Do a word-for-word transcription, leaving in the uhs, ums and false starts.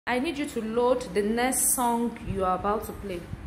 I need you to load the next song you are about to play.